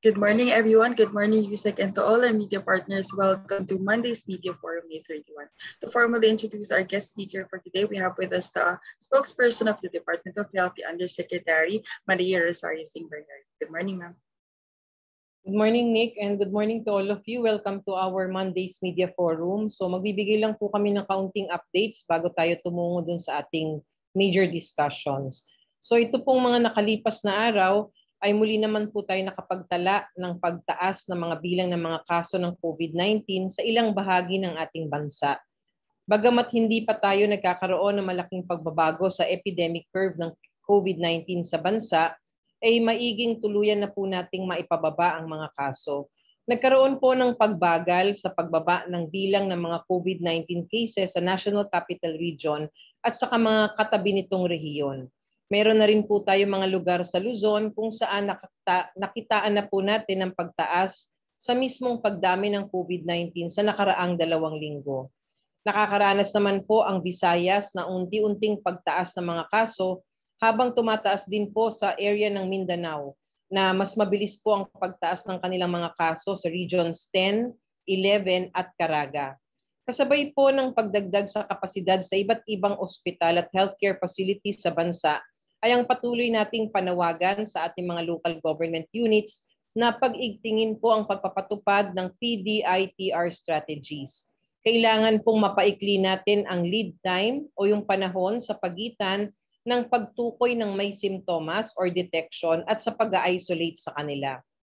Good morning, everyone. Good morning, Yusek, and to all our media partners. Welcome to Monday's Media Forum, May 31. To formally introduce our guest speaker for today, we have with us the spokesperson of the Department of Health, the Undersecretary, Maria Rosario Singh-Bernard. Good morning, ma'am. Good morning, Nick, and good morning to all of you. Welcome to our Monday's Media Forum. So magbibigay lang po kami ng kaunting updates bago tayo tumungo dun sa ating major discussions. So ito pong mga nakalipas na araw, ay muli naman po tayo nakapagtala ng pagtaas ng mga bilang ng mga kaso ng COVID-19 sa ilang bahagi ng ating bansa. Bagamat hindi pa tayo nagkakaroon ng malaking pagbabago sa epidemic curve ng COVID-19 sa bansa, ay maiging tuluyan na po nating maipababa ang mga kaso. Nagkaroon po ng pagbagal sa pagbaba ng bilang ng mga COVID-19 cases sa National Capital Region at sa mga katabi nitong rehiyon. Meron na rin po tayo mga lugar sa Luzon kung saan nakitaan na po natin ang pagtaas sa mismong pagdami ng COVID-19 sa nakaraang 2 linggo. Nakakaranas naman po ang Visayas na unti-unting pagtaas ng mga kaso habang tumataas din po sa area ng Mindanao na mas mabilis po ang pagtaas ng kanilang mga kaso sa Regions 10, 11 at Caraga. Kasabay po ng pagdagdag sa kapasidad sa iba't ibang ospital at healthcare facilities sa bansa ay ang patuloy nating panawagan sa ating mga local government units na pag-igtingin po ang pagpapatupad ng PDITR strategies. Kailangan pong mapaikli natin ang lead time o yung panahon sa pagitan ng pagtukoy ng may simptomas or detection at sa pag-isolate sa kanila.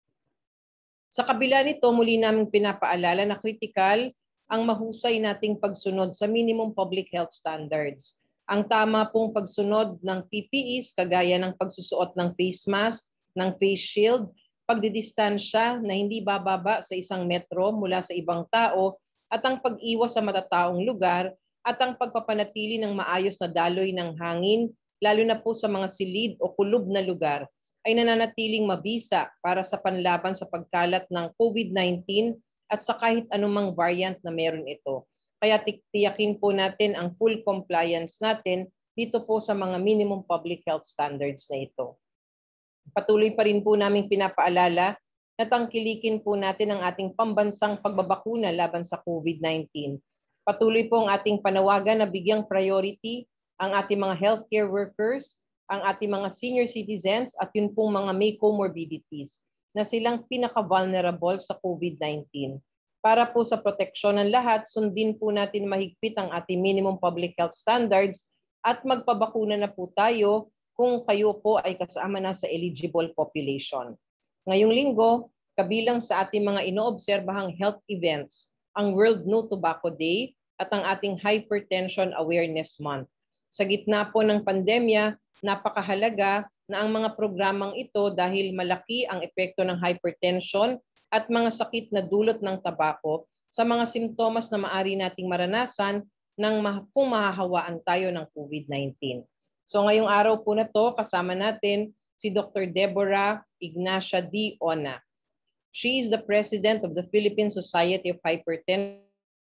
Sa kabila nito, muli namin pinapaalala na kritikal ang mahusay nating pagsunod sa minimum public health standards. Ang tama pong pagsunod ng PPEs kagaya ng pagsusuot ng face mask, ng face shield, pagdidistansya na hindi bababa sa 1 metro mula sa ibang tao at ang pag-iwas sa matataong lugar at ang pagpapanatili ng maayos na daloy ng hangin, lalo na po sa mga silid o kulob na lugar, ay nananatiling mabisa para sa panlaban sa pagkalat ng COVID-19 at sa kahit anumang variant na meron ito. Kaya tiyakin po natin ang full compliance natin dito po sa mga minimum public health standards na ito. Patuloy pa rin po namin pinapaalala na tangkilikin po natin ang ating pambansang pagbabakuna laban sa COVID-19. Patuloy po ang ating panawagan na bigyang priority ang ating mga healthcare workers, ang ating mga senior citizens at yun pong mga may comorbidities na silang pinaka-vulnerable sa COVID-19. Para po sa proteksyon ng lahat, sundin po natin mahigpit ang ating minimum public health standards at magpabakuna na po tayo kung kayo po ay kasama na sa eligible population. Ngayong linggo, kabilang sa ating mga inoobserbahang health events, ang World No Tobacco Day at ang ating Hypertension Awareness Month. Sa gitna po ng pandemya, napakahalaga na ang mga programang ito dahil malaki ang epekto ng hypertension at mga sakit na dulot ng tabako sa mga simptomas na maaari nating maranasan kung mahahawaan tayo ng COVID-19. So ngayong araw po na to, kasama natin si Dr. Deborah Ignacia D. Ona. She is the President of the Philippine Society of Hypertension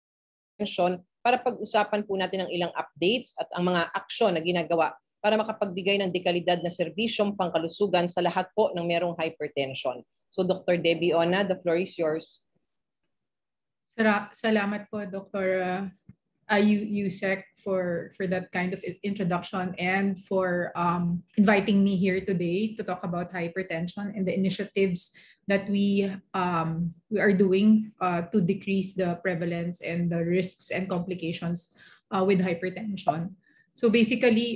para pag-usapan po natin ang ilang updates at ang mga aksyon na ginagawa para makapagbigay ng dekalidad na serbisyong pangkalusugan sa lahat po ng merong hypertension. So Dr. Debbie Ona, the floor is yours. Salamat po, Dr. Yusek, for that kind of introduction and for inviting me here today to talk about hypertension and the initiatives that we are doing to decrease the prevalence and the risks and complications with hypertension. So basically,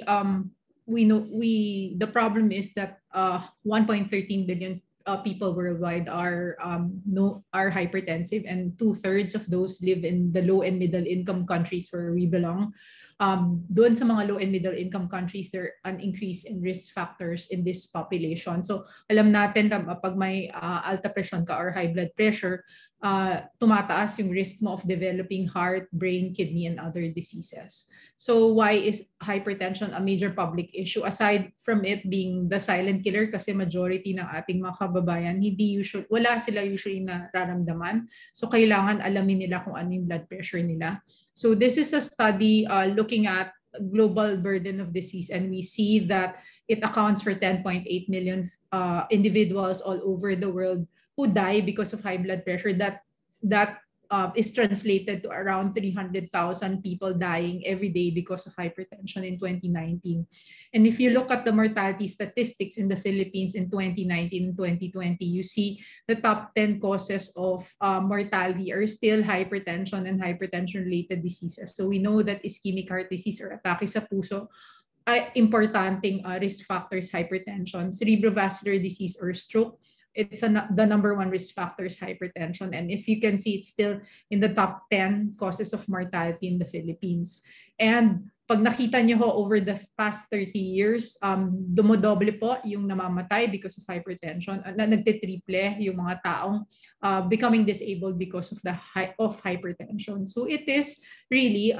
the problem is that 1.13 billion people worldwide are hypertensive, and 2/3 of those live in the low and middle income countries where we belong. Doon sa mga low and middle income countries, there an increase in risk factors in this population. So alam natin na pag may alta pressure ka or high blood pressure, tumataas yung risk mo of developing heart, brain, kidney, and other diseases. So why is hypertension a major public issue? Aside from it being the silent killer, kasi majority ng ating mga kababayan, wala sila usually nararamdaman. So kailangan alamin nila kung ano yung blood pressure nila. So this is a study looking at global burden of disease, and we see that it accounts for 10.8 million individuals all over the world who die because of high blood pressure, that is translated to around 300,000 people dying every day because of hypertension in 2019. And if you look at the mortality statistics in the Philippines in 2019 and 2020, you see the top 10 causes of mortality are still hypertension and hypertension-related diseases. So we know that ischemic heart disease or atake sa puso ay importanteng risk factors hypertension, cerebrovascular disease or stroke. It's the number one risk factor is hypertension. And if you can see, it's still in the top 10 causes of mortality in the Philippines. And pag nakita nyo ho over the past 30 years, dumodoble po yung namamatay because of hypertension. Nagtitriple yung mga taong becoming disabled because of hypertension. So it is really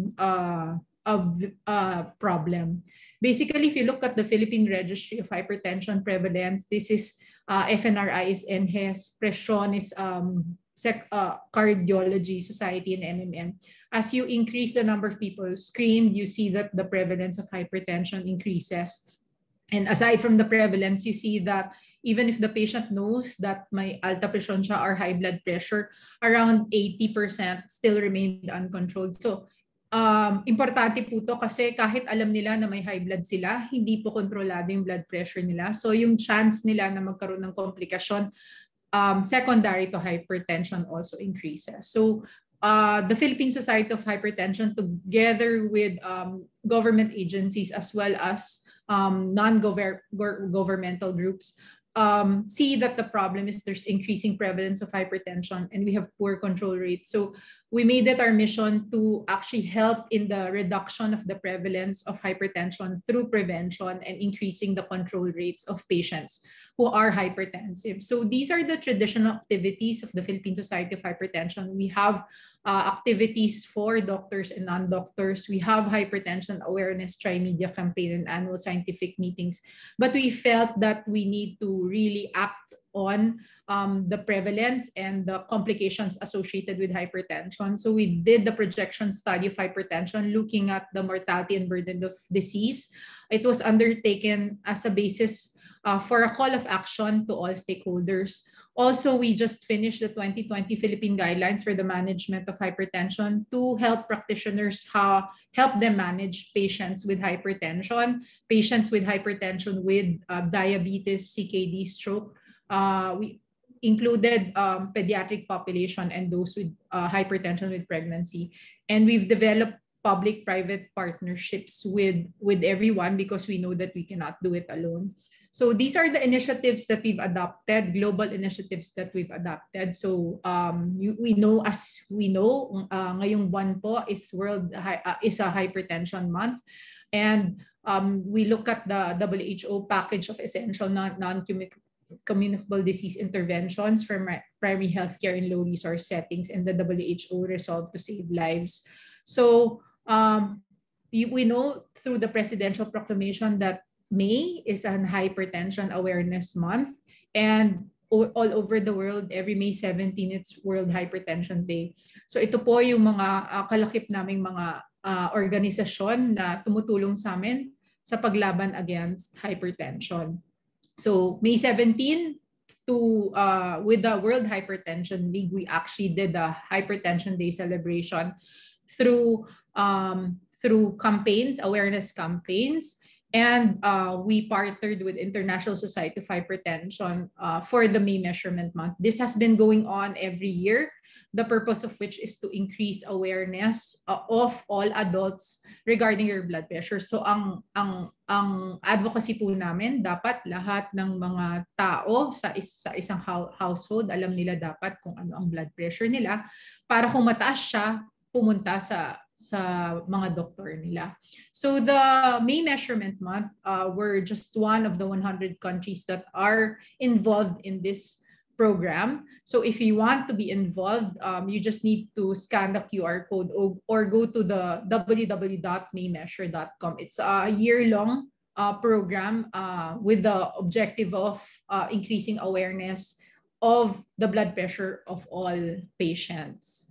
a problem. Basically, if you look at the Philippine Registry of Hypertension Prevalence, this is FNRI's NHES, Presyones Cardiology Society, and MMM. As you increase the number of people screened, you see that the prevalence of hypertension increases. And aside from the prevalence, you see that even if the patient knows that may alta presyon siya or high blood pressure, around 80% still remained uncontrolled. So importante po to kasi kahit alam nila na may high blood sila, hindi po kontrolado yung blood pressure nila. So yung chance nila na magkaroon ng komplikasyon secondary to hypertension also increases. So the Philippine Society of Hypertension, together with government agencies as well as non-governmental groups, see that the problem is there's increasing prevalence of hypertension and we have poor control rates. So we made it our mission to actually help in the reduction of the prevalence of hypertension through prevention and increasing the control rates of patients who are hypertensive. So these are the traditional activities of the Philippine Society of Hypertension. We have activities for doctors and non-doctors. We have hypertension awareness tri-media campaign and annual scientific meetings. But we felt that we need to really act on the prevalence and the complications associated with hypertension. So we did the projection study of hypertension, looking at the mortality and burden of disease. It was undertaken as a basis for a call of action to all stakeholders. Also, we just finished the 2020 Philippine Guidelines for the Management of Hypertension to help practitioners help them manage patients with hypertension with diabetes, CKD, stroke. We included pediatric population and those with hypertension with pregnancy. And we've developed public-private partnerships with everyone because we know that we cannot do it alone. So these are the initiatives that we've adopted, global initiatives that we've adopted. So we know, ngayong buwan po is a hypertension month. And we look at the WHO package of essential non-communicable disease interventions for primary healthcare in low resource settings, and the WHO resolved to save lives. So we know through the presidential proclamation that May is an hypertension awareness month, and all over the world, every May 17, it's World Hypertension Day. So ito po yung mga kalakip naming mga organisasyon na tumutulong sa amin sa paglaban against hypertension. So May 17, with the World Hypertension League, we actually did a Hypertension Day celebration through campaigns, awareness campaigns. And we partnered with International Society of Hypertension for the May Measurement Month. This has been going on every year, the purpose of which is to increase awareness of all adults regarding your blood pressure. So ang advocacy po namin, dapat lahat ng mga tao sa isang household, alam nila dapat kung ano ang blood pressure nila para kung mataas siya, pumunta sa mga doktor nila. So the May Measurement Month, we're just one of the 100 countries that are involved in this program. So if you want to be involved, you just need to scan the QR code or go to the www.maymeasure.com. It's a year-long program with the objective of increasing awareness of the blood pressure of all patients.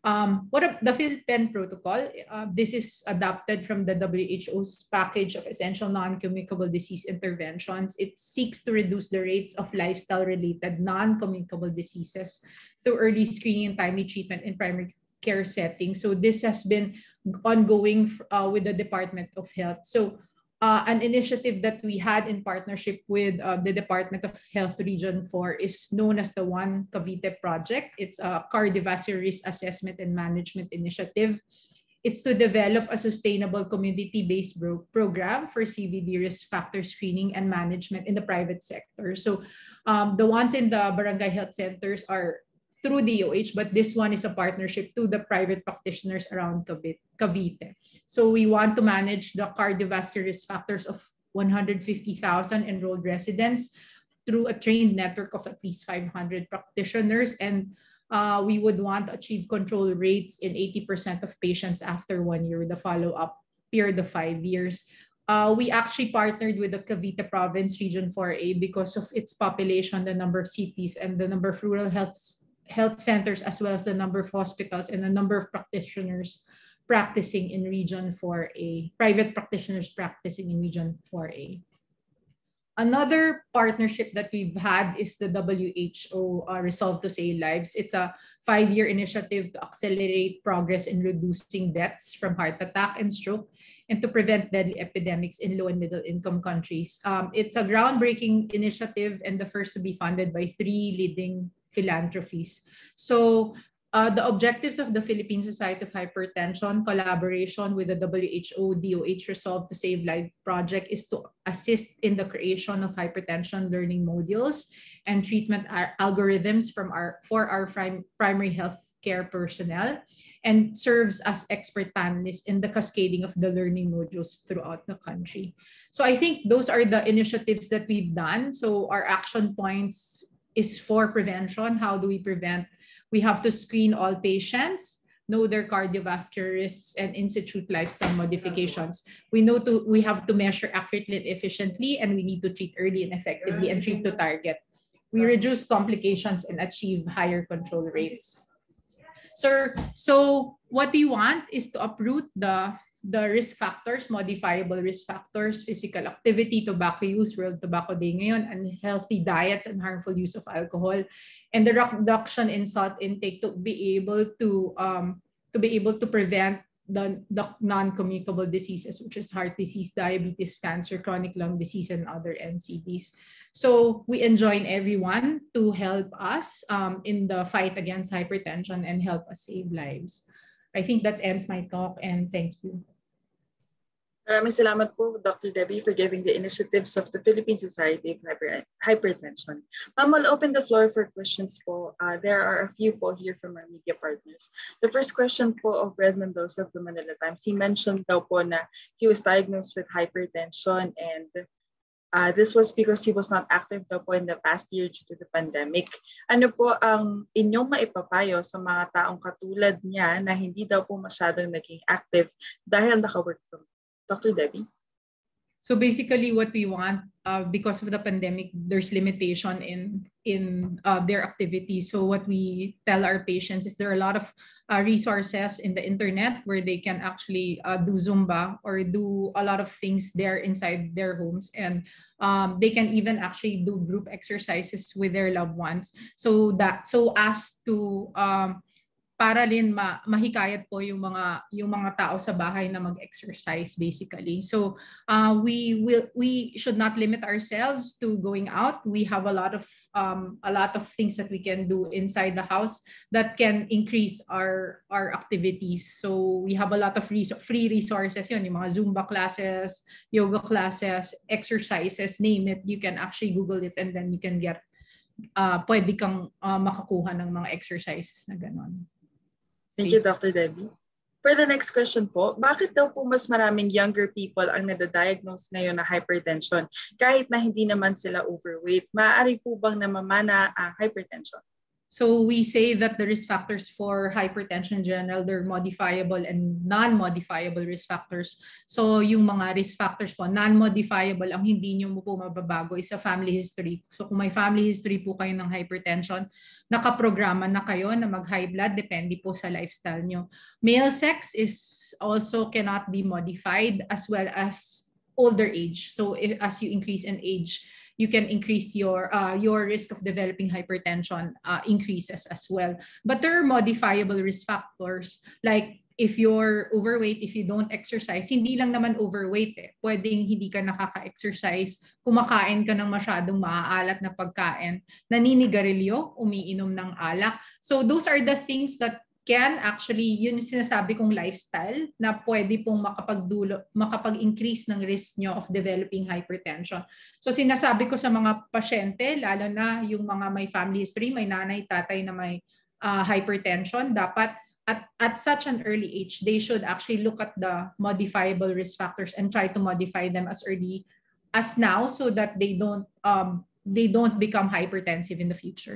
The PhilPen protocol, this is adopted from the WHO's package of essential non-communicable disease interventions. It seeks to reduce the rates of lifestyle-related non-communicable diseases through early screening and timely treatment in primary care settings. So this has been ongoing with the Department of Health. So an initiative that we had in partnership with the Department of Health Region 4 is known as the One Cavite Project. It's a cardiovascular risk assessment and management initiative. It's to develop a sustainable community-based program for CVD risk factor screening and management in the private sector. So the ones in the barangay health centers are through DOH, but this one is a partnership to the private practitioners around Cavite. So we want to manage the cardiovascular risk factors of 150,000 enrolled residents through a trained network of at least 500 practitioners. And we would want to achieve control rates in 80% of patients after 1 year, the follow-up period of 5 years. We actually partnered with the Cavite Province Region 4A because of its population, the number of cities, and the number of rural health centers, as well as the number of hospitals and the number of practitioners practicing in Region 4A, private practitioners practicing in Region 4A. Another partnership that we've had is the WHO Resolve to Save Lives. It's a 5-year initiative to accelerate progress in reducing deaths from heart attack and stroke and to prevent deadly epidemics in low and middle income countries. It's a groundbreaking initiative and the first to be funded by 3 leading philanthropies. So the objectives of the Philippine Society of Hypertension collaboration with the WHO DOH Resolve to Save Life project is to assist in the creation of hypertension learning modules and treatment algorithms for our primary health care personnel, and serves as expert panelists in the cascading of the learning modules throughout the country. So I think those are the initiatives that we've done. So our action points is for prevention. How do we prevent? We have to screen all patients, know their cardiovascular risks, and institute lifestyle modifications. We have to measure accurately and efficiently, and we need to treat early and effectively and treat to target. We reduce complications and achieve higher control rates. Sir, so what we want is to uproot the risk factors, modifiable risk factors, physical activity, tobacco use, World Tobacco Day ngayon, unhealthy diets and harmful use of alcohol, and the reduction in salt intake to be able to prevent the non-communicable diseases, which is heart disease, diabetes, cancer, chronic lung disease, and other NCDs. So we enjoin everyone to help us in the fight against hypertension and help us save lives. I think that ends my talk, and thank you. Maraming salamat po, Dr. Debbie, for giving the initiatives of the Philippine Society of Hypertension. Ma'am, I'll open the floor for questions po. There are a few po here from our media partners. The first question po of Red Mendoza of the Manila Times. He mentioned daw po na he was diagnosed with hypertension, and this was because he was not active daw po in the past year due to the pandemic. Ano po ang inyong maipapayo sa mga taong katulad niya na hindi daw po masyadong naging active dahil naka-work from Dr. Debbie? So basically what we want, because of the pandemic, there's limitation in their activities. So what we tell our patients is there are a lot of resources in the internet where they can actually do Zumba or do a lot of things there inside their homes. And they can even actually do group exercises with their loved ones. So as to para rin mahikayat po yung mga tao sa bahay na mag-exercise basically. So we should not limit ourselves to going out. We have a lot of things that we can do inside the house that can increase our activities. So we have a lot of free resources, yung mga Zumba classes, yoga classes, exercises, name it. You can actually Google it and then you can get pwede kang makakuha ng mga exercises na ganon. Thank you, Dr. Debbie. For the next question po, bakit daw po mas maraming younger people ang nadadiagnose ngayon na hypertension kahit na hindi naman sila overweight? Maaari po bang namamana ang hypertension? So we say that the risk factors for hypertension in general, they're modifiable and non-modifiable risk factors. So yung mga risk factors po, non-modifiable, ang hindi nyo po mababago is a family history. So kung may family history po kayo ng hypertension, nakaprograma na kayo na mag-high blood, depende po sa lifestyle nyo. Male sex is also cannot be modified, as well as older age. So as you increase in age, you can increase your risk of developing hypertension increases as well. But there are modifiable risk factors, like if you're overweight, if you don't exercise, hindi lang naman overweight eh. Pwedeng hindi ka nakaka-exercise, kumakain ka ng masyadong maaalat na pagkain, naninigarilyo, umiinom ng alak. So those are the things that can actually, yun yung sinasabi kong lifestyle na pwede pong makapag-increase ng risk nyo of developing hypertension. So sinasabi ko sa mga pasyente, lalo na yung mga may family history, may nanay, tatay na may hypertension, dapat at such an early age, they should actually look at the modifiable risk factors and try to modify them as early as now so that they don't become hypertensive in the future.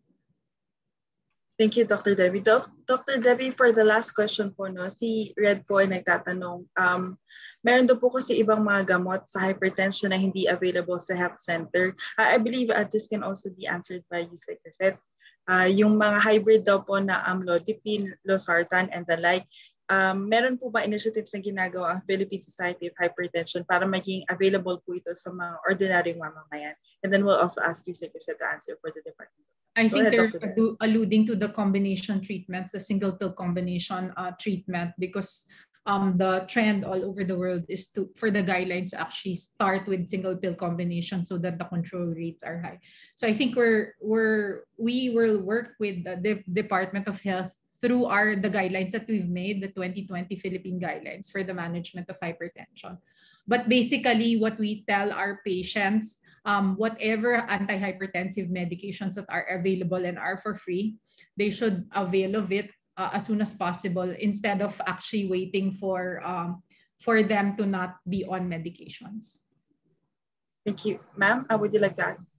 Thank you, Dr. Debbie. Dr. Debbie, for the last question po, no, si Red po ay nagtatanong, meron daw po kasi ibang mga gamot sa hypertension na hindi available sa health center. I believe this can also be answered by you, Secretary. Yung mga hybrid daw po na amlodipine, losartan, and the like, meron po ba initiatives na ginagawa ang Philippine Society of Hypertension para maging available po ito sa mga ordinaryong mamamayan? And then we'll also ask you, Secretary, to answer for the department. I think they're alluding to the combination treatments, the single pill combination treatment, because the trend all over the world is for the guidelines to actually start with single pill combination so that the control rates are high. So I think we will work with the Department of Health through the guidelines that we've made, the 2020 Philippine guidelines for the management of hypertension. But basically, what we tell our patients, whatever antihypertensive medications that are available and are for free, they should avail of it as soon as possible instead of actually waiting for them to not be on medications. Thank you. Ma'am, would you like to add?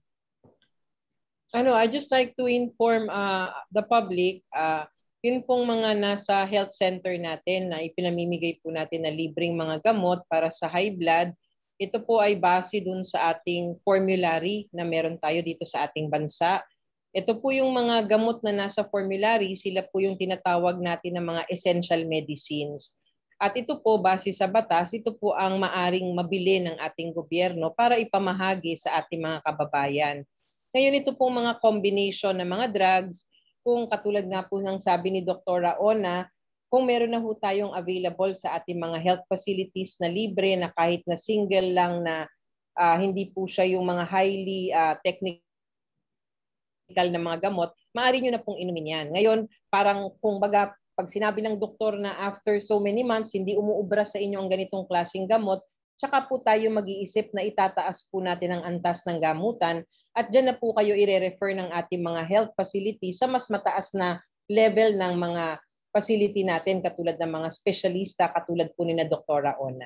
I just like to inform the public, yun pong mga nasa health center natin na ipinamimigay po natin na libreng mga gamot para sa high blood, ito po ay base dun sa ating formulary na meron tayo dito sa ating bansa. Ito po yung mga gamot na nasa formulary, sila po yung tinatawag natin na mga essential medicines. At ito po, base sa batas, ito po ang maaring mabili ng ating gobyerno para ipamahagi sa ating mga kababayan. Ngayon, ito pong mga combination ng mga drugs, kung katulad nga po ng sabi ni Dr. Ona, kung meron na po tayong available sa ating mga health facilities na libre na kahit na single lang na hindi po siya yung mga highly technical na mga gamot, maaari nyo na pong inumin yan. Ngayon, parang kung baga, pag sinabi ng doktor na after so many months, hindi umuubra sa inyo ang ganitong klaseng gamot, tsaka po tayo mag-iisip na itataas po natin ang antas ng gamutan at dyan na po kayo i-refer ng ating mga health facility sa mas mataas na level ng mga facility natin katulad ng mga specialista katulad po ni na Dr. Ona.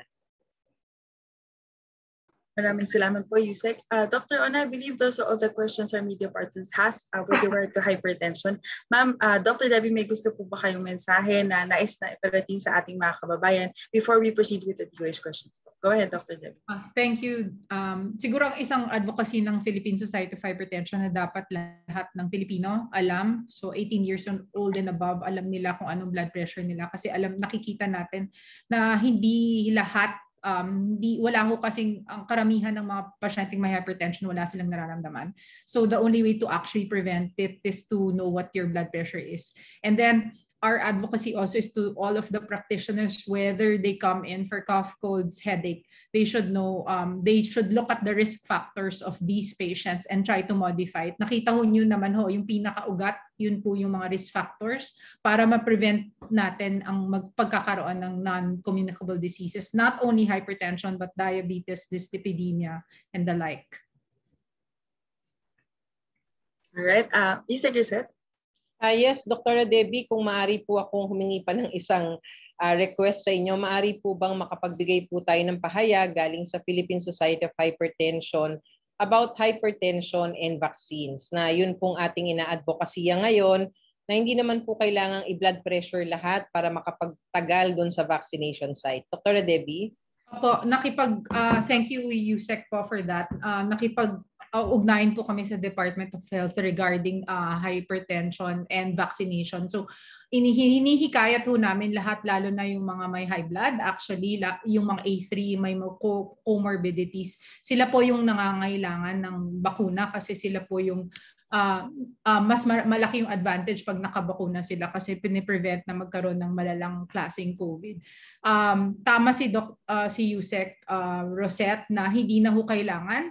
Maraming salamat po, Yusek. Dr. Ona, I believe those are all the questions our media partners has with regard to hypertension. Ma'am, Dr. Debbie, may gusto po ba kayong mensahe na nais na iparating sa ating mga kababayan before we proceed with the DOH questions? Go ahead, Dr. Debbie. Thank you. Siguro ang isang advocacy ng Philippine Society of Hypertension na dapat lahat ng Pilipino alam, so 18 years old and above, alam nila kung anong blood pressure nila kasi nakikita natin na hindi lahat wala ho kasing ang karamihan ng mga pasyenteng may hypertension wala silang nararamdaman. So the only way to actually prevent it is to know what your blood pressure is. And then our advocacy also is to all of the practitioners, whether they come in for cough, colds, headache, they should know, they should look at the risk factors of these patients and try to modify it. Nakita ho nyo naman ho, yung pinakaugat, yun po yung mga risk factors para ma-prevent natin ang pagkakaroon ng non-communicable diseases, not only hypertension, but diabetes, dyslipidemia, and the like. All right. Mr. Grisette? Yes, Dr. Debbie, kung maaari po akong humingi pa ng isang request sa inyo, maaari po bang makapagbigay po tayo ng pahayag galing sa Philippine Society of Hypertension about hypertension and vaccines, na yun pong ating ina-advokasya ngayon, na hindi naman po kailangang i-blood pressure lahat para makapagtagal doon sa vaccination site. Dr. Debbie? Opo, thank you Yusek po for that. Ugnayan po kami sa Department of Health regarding hypertension and vaccination. So hinihikayat po namin lahat, lalo na yung mga may high blood, actually yung mga A3, may comorbidities, sila po yung nangangailangan ng bakuna kasi sila po yung mas malaki yung advantage pag nakabakuna sila kasi piniprevent na magkaroon ng malalang klaseng COVID. Tama si Yusek Rosette na hindi na ho kailangan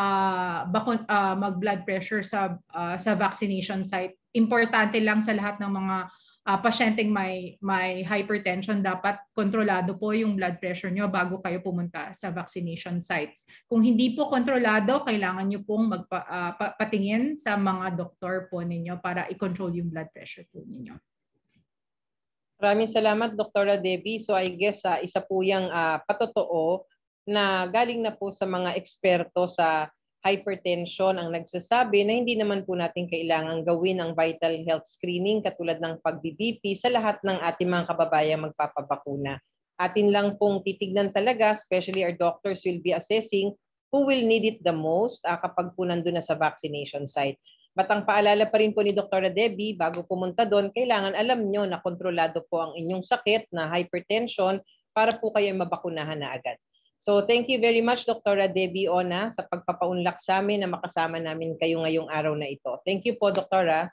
mag-blood pressure sa vaccination site. Importante lang sa lahat ng mga pasyenteng may hypertension, dapat kontrolado po yung blood pressure nyo bago kayo pumunta sa vaccination sites. Kung hindi po kontrolado, kailangan nyo pong patingin sa mga doktor po ninyo para i-control yung blood pressure po ninyo. Maraming salamat, Dr. Debbie. So I guess isa po yung patotoo na galing na po sa mga eksperto sa hypertension ang nagsasabi na hindi naman po natin kailangan gawin ang vital health screening katulad ng pag-BP sa lahat ng ating mga kababayang magpapabakuna. Atin lang pong titignan talaga, especially our doctors will be assessing who will need it the most kapag po nandun na sa vaccination site. But ang paalala pa rin po ni Dr. Debbie, bago pumunta doon, kailangan alam nyo na kontrolado po ang inyong sakit na hypertension para po kayo mabakunahan na agad. So thank you very much, Dr. Debbie Ona, sa pagpapaunlak sa amin na makasama namin kayo ngayong araw na ito. Thank you po, Dr.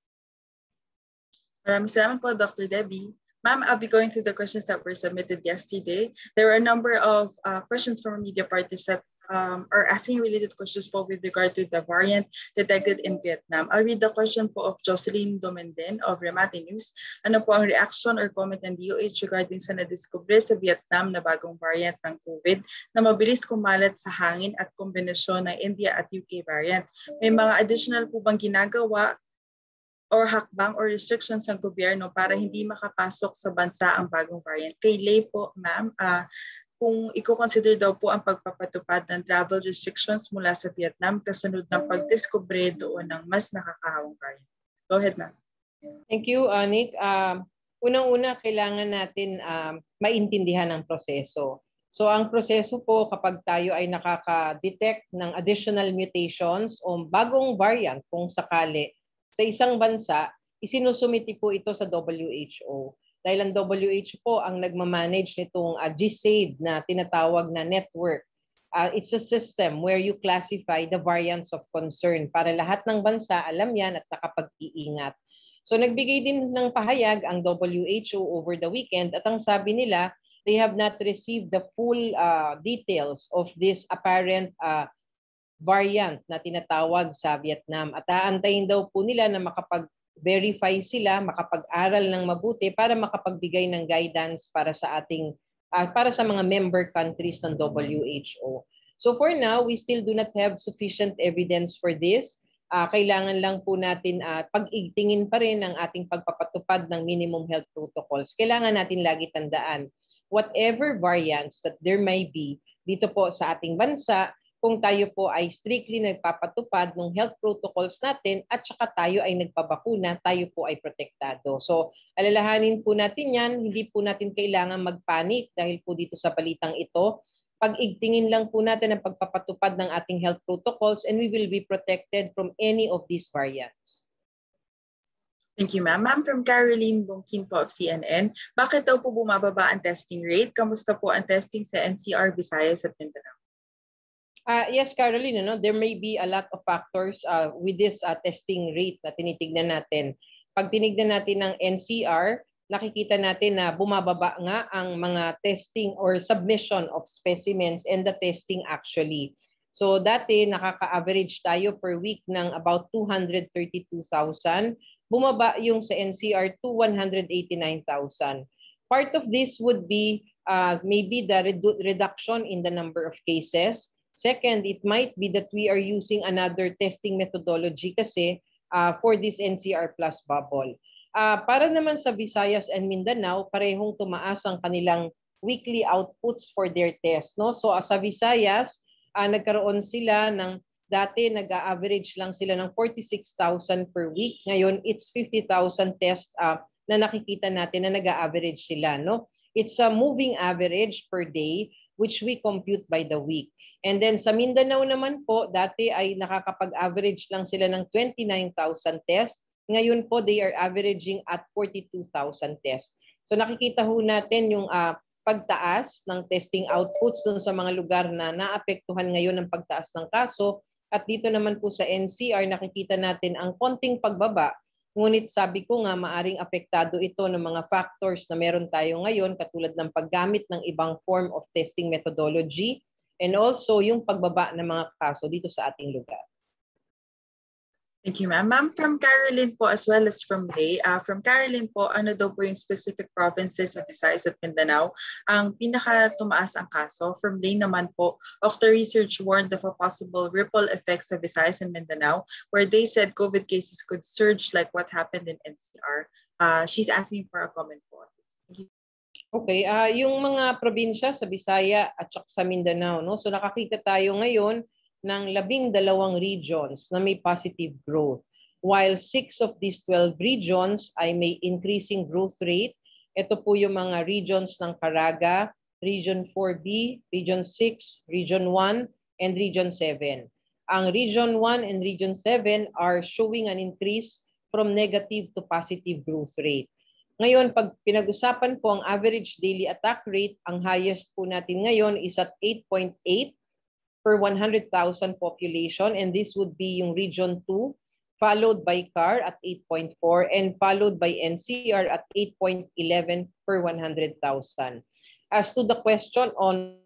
Maraming salamat po, Dr. Debbie. Ma'am, I'll be going through the questions that were submitted yesterday. There were a number of questions from media partners that are asking related questions po with regard to the variant detected in Vietnam. I'll read the question po of Jocelyn Domenden of Remate News. Ano po ang reaction or comment ng DOH regarding sa nadiskubre sa Vietnam na bagong variant ng COVID na mabilis kumalat sa hangin at kombinasyon ng India at UK variant? May mga additional po bang ginagawa or hakbang or restrictions ng gobyerno para hindi makapasok sa bansa ang bagong variant? Kay Lay po, ma'am, kung i-consider daw po ang pagpapatupad ng travel restrictions mula sa Vietnam kasunod ng pagdiskubre doon ng mas nakakahawang variant. Go ahead, ma'am. Thank you, Nick. Unang-una, kailangan natin maintindihan ang proseso. So ang proseso po kapag tayo ay nakaka-detect ng additional mutations o bagong variant kung sakali sa isang bansa, isinusumiti po ito sa WHO. Dahil ang WHO po ang nagmamanage nitong GSAID na tinatawag na network. It's a system where you classify the variants of concern para lahat ng bansa alam yan at nakapag-iingat. So nagbigay din ng pahayag ang WHO over the weekend at ang sabi nila, they have not received the full details of this apparent variant na tinatawag sa Vietnam. At aantayin daw po nila na makapag-verify sila, makapag-aral ng mabuti para makapagbigay ng guidance para sa ating para sa mga member countries ng WHO. So for now, we still do not have sufficient evidence for this. Kailangan lang po natin pag-igtingin pa rin ang ating pagpapatupad ng minimum health protocols. Kailangan natin lagi tandaan, whatever variants that there may be dito po sa ating bansa, kung tayo po ay strictly nagpapatupad ng health protocols natin at saka tayo ay nagpabakuna, tayo po ay protektado. So alalahanin po natin yan, hindi po natin kailangan magpanik dahil po dito sa balitang ito. Pag-igtingin lang po natin ang pagpapatupad ng ating health protocols and we will be protected from any of these variants. Thank you, ma'am. Ma'am, from Caroline Bongkin po of CNN, bakit daw po bumababa ang testing rate? Kamusta po ang testing sa NCR, Visayas at Mindanao? Yes, Caroline, there may be a lot of factors with this testing rate na tinitignan natin. Pag tinignan natin ng NCR, nakikita natin na bumababa nga ang mga testing or submission of specimens and the testing actually. So dati nakaka-average tayo per week ng about 232,000. Bumaba yung sa NCR to 189,000. Part of this would be maybe the reduction in the number of cases. Second, it might be that we are using another testing methodology kasi for this NCR plus bubble. Para naman sa Visayas and Mindanao, parehong tumaas ang kanilang weekly outputs for their test. No? So sa Visayas, nagkaroon sila ng Dati nag-average lang sila ng 46,000 per week. Ngayon, it's 50,000 tests na nakikita natin na nag-average sila. No? It's a moving average per day which we compute by the week. And then sa Mindanao naman po, dati ay nakakapag-average lang sila ng 29,000 tests. Ngayon po, they are averaging at 42,000 tests. So nakikita ho natin yung pagtaas ng testing outputs dun sa mga lugar na naapektuhan ngayon ng pagtaas ng kaso. At dito naman po sa NCR, nakikita natin ang konting pagbaba. Ngunit sabi ko nga, maaring apektado ito ng mga factors na meron tayo ngayon, katulad ng paggamit ng ibang form of testing methodology, and also yung pagbaba ng mga kaso dito sa ating lugar. Thank you, ma'am. Ma'am, from Caroline po as well as from Lay. From Caroline po, ano daw po yung specific provinces sa Visayas at Mindanao ang pinaka-tumaas ang kaso? From Lay naman po, Octa Research warned of a possible ripple effect sa Visayas and Mindanao where they said COVID cases could surge like what happened in NCR. She's asking for a comment po. Thank you. Okay, yung mga probinsya sa Visaya at sa Mindanao, no? So nakakita tayo ngayon ng 12 regions na may positive growth. While 6 of these 12 regions ay may increasing growth rate. Ito po yung mga regions ng Caraga, Region 4B, Region 6, Region 1, and Region 7. Ang Region 1 and Region 7 are showing an increase from negative to positive growth rate. Ngayon, pag pinag-usapan po ang average daily attack rate, ang highest po natin ngayon is at 8.8 per 100,000 population, and this would be yung Region 2, followed by CAR at 8.4, and followed by NCR at 8.11 per 100,000. As to the question on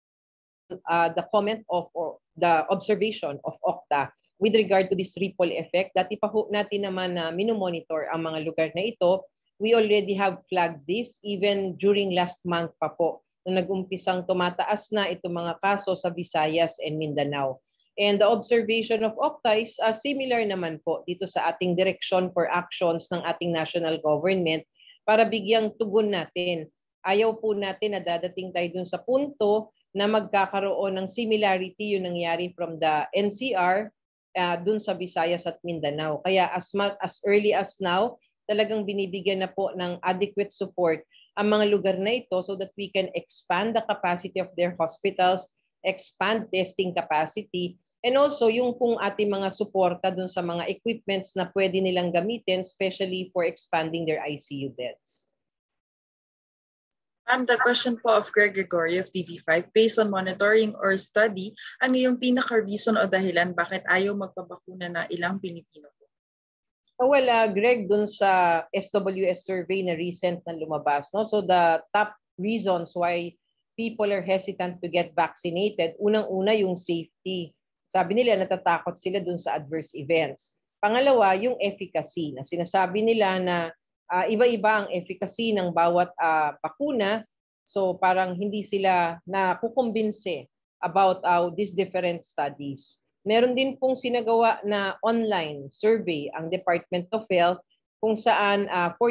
the comment of or the observation of Octa with regard to this ripple effect, dati pa ho natin naman na minomonitor ang mga lugar na ito. We already have flagged this even during last month pa po, nung nag-umpisang tumataas na itong mga kaso sa Visayas and Mindanao. And the observation of Octa is similar naman po dito sa ating direction for actions ng ating national government para bigyang tugon natin. Ayaw po natin na dadating tayo dun sa punto na magkakaroon ng similarity yung nangyari from the NCR dun sa Visayas at Mindanao. Kaya as early as now, talagang binibigyan na po ng adequate support ang mga lugar na ito so that we can expand the capacity of their hospitals, expand testing capacity, and also yung kung ating mga suporta dun sa mga equipments na pwede nilang gamitin, especially for expanding their ICU beds. Ma'am, the question po of Greg Gregory of TV5, based on monitoring or study, ano yung pinaka-reason o dahilan bakit ayaw magpabakuna na ilang Pilipino po? Well, Greg, dun sa SWS survey na recent na lumabas, no? So the top reasons why people are hesitant to get vaccinated, unang-una yung safety. Sabi nila natatakot sila dun sa adverse events. Pangalawa, yung efficacy, na sinasabi nila na iba-iba ang efficacy ng bawat bakuna. So parang hindi sila nakukumbinse about these different studies. Meron din pong sinagawa na online survey ang Department of Health kung saan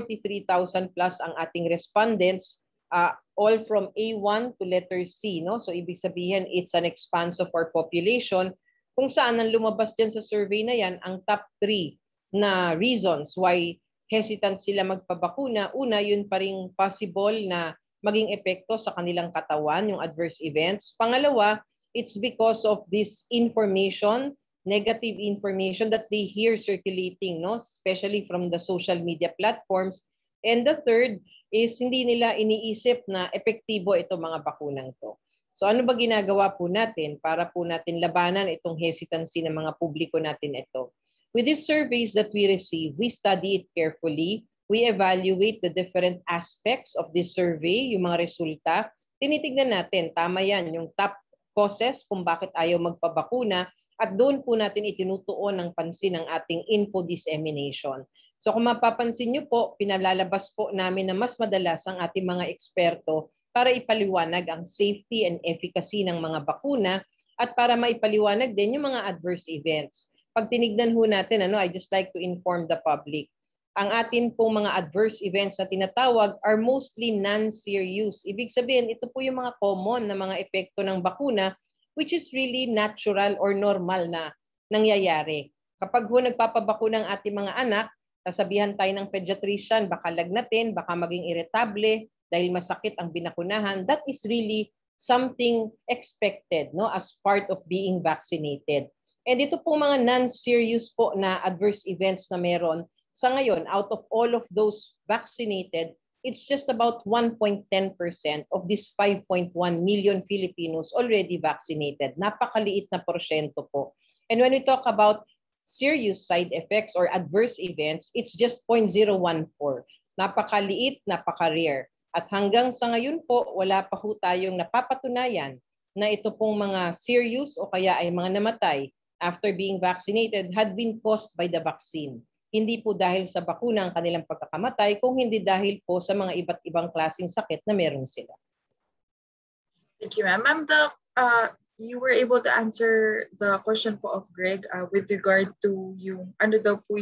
43,000 plus ang ating respondents, all from A1 to letter C. No? So ibig sabihin, it's an expanse of our population kung saan ang lumabas dyan sa survey na yan, ang top 3 na reasons why hesitant sila magpabakuna. Una, yun pa ring possible na maging epekto sa kanilang katawan, yung adverse events. Pangalawa, it's because of this information, negative information that they hear circulating, no? Especially from the social media platforms. And the third is hindi nila iniisip na epektibo itong mga bakunang to. So ano ba ginagawa po natin para po natin labanan itong hesitancy ng mga publiko natin ito? With these surveys that we receive, we study it carefully. We evaluate the different aspects of this survey, yung mga resulta. Tinitignan natin, tama yan, yung top causes kung bakit ayaw magpabakuna at doon po natin itinutuon ng pansin ang ating info dissemination. So kung mapapansin nyo po, pinalalabas po namin na mas madalas ang ating mga eksperto para ipaliwanag ang safety and efficacy ng mga bakuna at para maipaliwanag din yung mga adverse events. Pag tinignan ho natin, I just like to inform the public. Ang atin pong mga adverse events na tinatawag are mostly non-serious. Ibig sabihin, ito po yung mga common na mga epekto ng bakuna which is really natural or normal na nangyayari. Kapag ho nagpapabakuna ang ating mga anak, sasabihan tayo ng pediatrician, baka lagnatin, baka maging irritable dahil masakit ang binakunahan. That is really something expected, no, as part of being vaccinated. And ito po mga non-serious po na adverse events na meron sa ngayon, out of all of those vaccinated, it's just about 1.10% of these 5.1 million Filipinos already vaccinated. Napakaliit na porsyento po. And when we talk about serious side effects or adverse events, it's just 0.014. Napakaliit, napaka-rare. At hanggang sa ngayon po, wala pa po tayong napapatunayan na ito pong mga serious o kaya ay mga namatay after being vaccinated had been caused by the vaccine. Hindi po dahil sa bakuna ang kanilang pagkakamatay, kung hindi dahil po sa mga iba't ibang klaseng sakit na meron sila. Thank you, ma'am. Ma'am, you were able to answer the question po of Greg with regard to yung ano daw po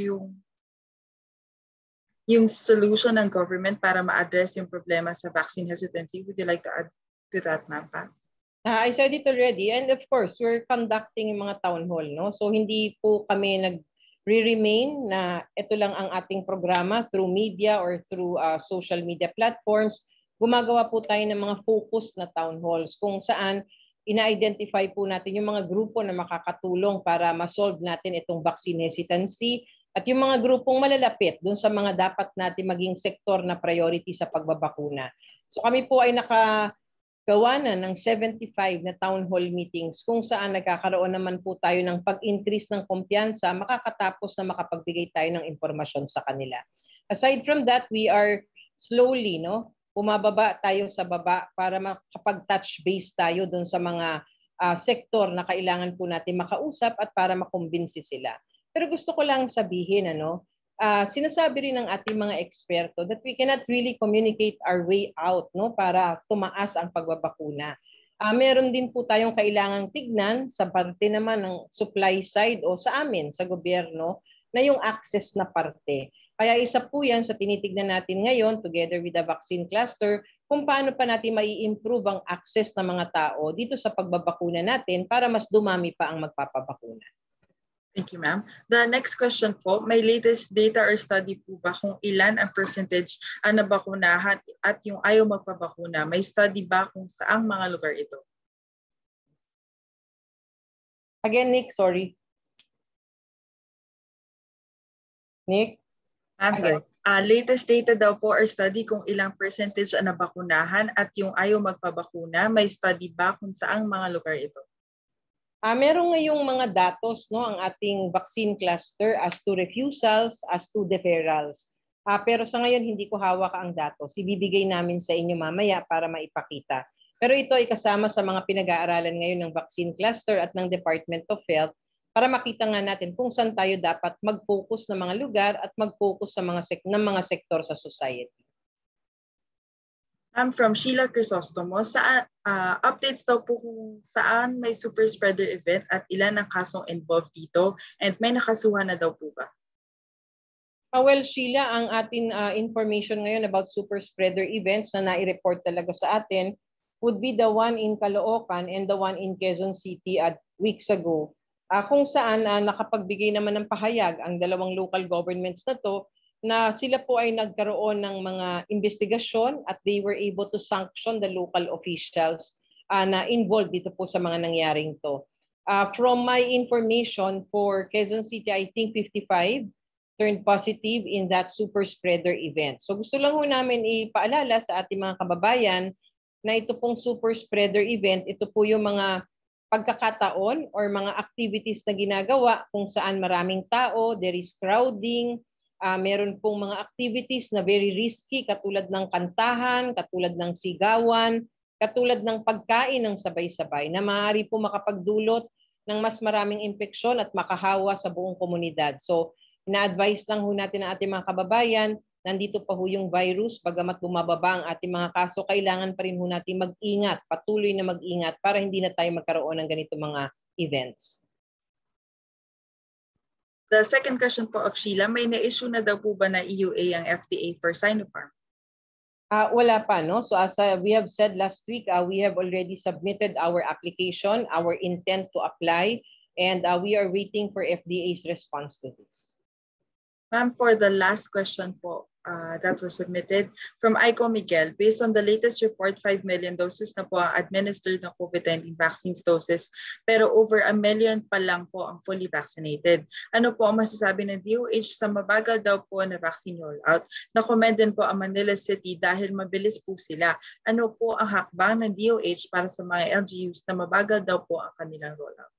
yung solution ng government para ma-address yung problema sa vaccine hesitancy. Would you like to add to that, ma'am? I said it already, and of course, we're conducting yung mga town hall, no? So hindi po kami nag-remain na ito lang ang ating programa through media or through social media platforms. Gumagawa po tayo ng mga focused na town halls kung saan ina-identify po natin yung mga grupo na makakatulong para ma-solve natin itong vaccine hesitancy at yung mga grupong malalapit dun sa mga dapat natin maging sektor na priority sa pagbabakuna. So kami po ay nakagawa na ng 75 na town hall meetings kung saan nagkakaroon naman po tayo ng pag-increase ng kumpiyansa, makakatapos na makapagbigay tayo ng impormasyon sa kanila. Aside from that, we are slowly, no, bumababa tayo sa baba para makapag-touch base tayo dun sa mga sektor na kailangan po natin makausap at para makumbinsi sila. Pero gusto ko lang sabihin, sinasabi rin ng ating mga eksperto that we cannot really communicate our way out, no, para tumaas ang pagbabakuna. Meron din po tayong kailangang tignan sa parte naman ng supply side o sa amin, sa gobyerno, na yung access na parte. Kaya isa po yan sa tinitignan natin ngayon together with the vaccine cluster kung paano pa natin mai-improve ang access ng mga tao dito sa pagbabakuna natin para mas dumami pa ang magpapabakuna. Thank you, ma'am. The next question po, may latest data or study po ba kung ilan ang percentage ang nabakunahan at yung ayaw magpabakuna? May study ba kung saang mga lugar ito? Again, Nick, sorry. Nick? Ma'am, sorry. Latest data daw po or study kung ilang percentage ang nabakunahan at yung ayaw magpabakuna? May study ba kung saang mga lugar ito? Meron ngayong mga datos, no, ang ating vaccine cluster as to refusals, as to deferrals. Pero sa ngayon hindi ko hawak ang datos. Ibibigay namin sa inyo mamaya para maipakita. Pero ito ay kasama sa mga pinag-aaralan ngayon ng vaccine cluster at ng Department of Health para makita nga natin kung saan tayo dapat mag-focus ng mga lugar at mag-focus sa mga sektor sa society. From Sheila Crisostomo, updates daw po kung saan may super spreader event at ilan ang kasong involved dito and may nakasuhan na daw po ba? Well, Sheila, ang ating information ngayon about super spreader events na nai-report talaga sa atin would be the one in Caloocan and the one in Quezon City at weeks ago. Kung saan nakapagbigay naman ng pahayag ang dalawang local governments na to na sila po ay nagkaroon ng mga investigasyon at they were able to sanction the local officials na involved dito po sa mga nangyaring to. From my information for Quezon City, I think 55 turned positive in that super spreader event. So gusto lang ho namin ipaalala sa ating mga kababayan na ito pong super spreader event, ito po yung mga pagkakataon or mga activities na ginagawa kung saan maraming tao, there is crowding, meron pong mga activities na very risky katulad ng kantahan, katulad ng sigawan, katulad ng pagkain ng sabay-sabay na maaari po makapagdulot ng mas maraming impeksyon at makahawa sa buong komunidad. So, ina-advise lang ho natin ang ating mga kababayan, nandito pa ho yung virus, bagamat bumababa ang ating mga kaso, kailangan pa rin ho natin mag-ingat, patuloy na mag-ingat para hindi na tayo magkaroon ng ganito mga events. The second question po of Sheila, may na-issue na daw po ba na EUA ang FDA for Sinopharm? Wala pa, no? So as we have said last week, we have already submitted our application, our intent to apply, And we are waiting for FDA's response to this. Ma'am, for the last question po that was submitted from Aiko Miguel, based on the latest report, 5 million doses na po ang administered ng COVID-19 vaccines doses, pero over 1 million pa lang po ang fully vaccinated. Ano po ang masasabi ng DOH sa mabagal daw po na vaccine rollout? Na-comment din po ang Manila City dahil mabilis po sila. Ano po ang hakbang ng DOH para sa mga LGUs na mabagal daw po ang kanilang rollout?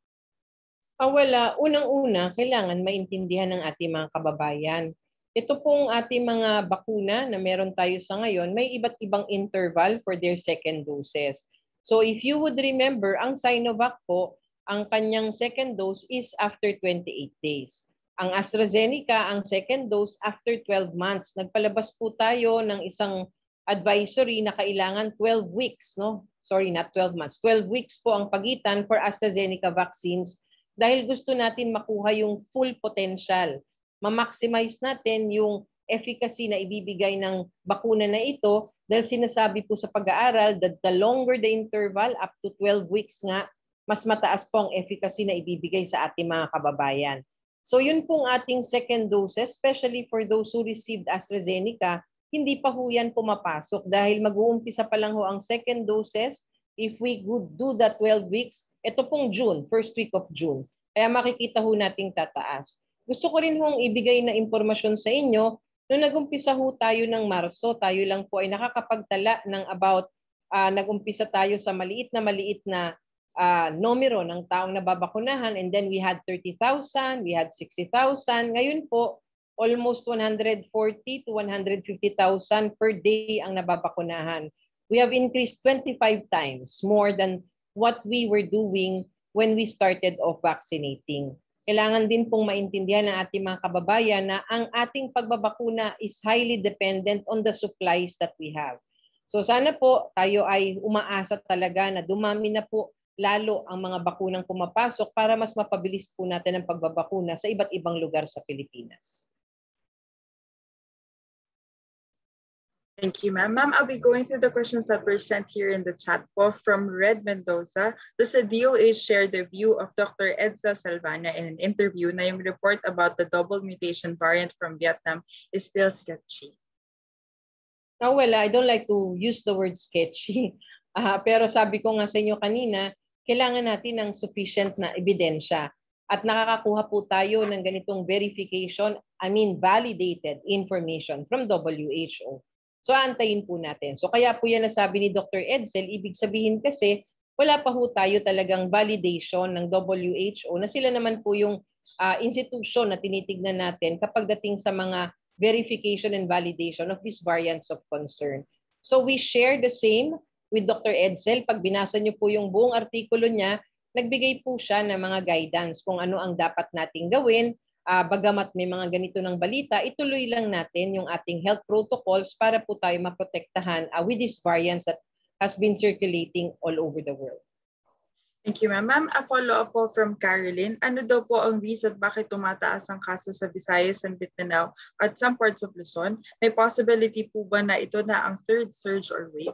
Wala. Unang-una, kailangan maintindihan ng ating mga kababayan. Ito pong ating mga bakuna na meron tayo sa ngayon, may iba't ibang interval for their second doses. So if you would remember, ang Sinovac po, ang kanyang second dose is after 28 days. Ang AstraZeneca, ang second dose after 12 months. Nagpalabas po tayo ng isang advisory na kailangan 12 weeks, no? Sorry, not 12 months. 12 weeks po ang pagitan for AstraZeneca vaccines dahil gusto natin makuha yung full potential. Ma-maximize natin yung efficacy na ibibigay ng bakuna na ito dahil sinasabi po sa pag-aaral that the longer the interval, up to 12 weeks nga, mas mataas po ang efficacy na ibibigay sa ating mga kababayan. So yun pong ating second doses, especially for those who received AstraZeneca, hindi pa ho yan pumapasok dahil mag-uumpisa pa lang ho ang second doses. If we could do that 12 weeks, ito pong June, first week of June. Kaya makikita ho nating tataas. Gusto ko rin hong ibigay na impormasyon sa inyo, nung nag-umpisa ho tayo ng Marso, tayo lang po ay nakakapagtala ng about, nag-umpisa tayo sa maliit na numero ng taong nababakunahan, and then we had 30,000, we had 60,000. Ngayon po, almost 140 to 150,000 per day ang nababakunahan. We have increased 25 times more than what we were doing when we started off vaccinating. Kailangan din pong maintindihan ng ating mga kababayan na ang ating pagbabakuna is highly dependent on the supplies that we have. So sana po tayo ay umaasa talaga na dumami na po lalo ang mga bakunang pumapasok para mas mapabilis po natin ang pagbabakuna sa iba't ibang lugar sa Pilipinas. Thank you, ma'am. Ma'am, I'll be going through the questions that were sent here in the chat po from Red Mendoza. Does the DOH share the view of Dr. Edsa Salvana in an interview na yung report about the double mutation variant from Vietnam is still sketchy? Well, I don't like to use the word sketchy. Pero sabi ko nga sa inyo kanina, kailangan natin ng sufficient na ebidensya. At nakakakuha po tayo ng ganitong verification, validated information from WHO. So antayin po natin. So kaya po yan nasabi ni Dr. Edsel, ibig sabihin kasi wala pa ho tayo talagang validation ng WHO na sila naman po yung institution na tinitignan natin kapag dating sa mga verification and validation of these variants of concern. So we share the same with Dr. Edsel. Pag binasa niyo po yung buong artikulo niya, nagbigay po siya ng mga guidance kung ano ang dapat nating gawin. Bagamat may mga ganito ng balita, ituloy lang natin yung ating health protocols para po tayo maprotektahan with these variants that has been circulating all over the world. Thank you, ma'am. Ma'am, a follow-up po from Caroline. Ano daw po ang reason bakit tumataas ang kaso sa Visayas and Mindanao at some parts of Luzon? May possibility po ba na ito na ang third surge or wave?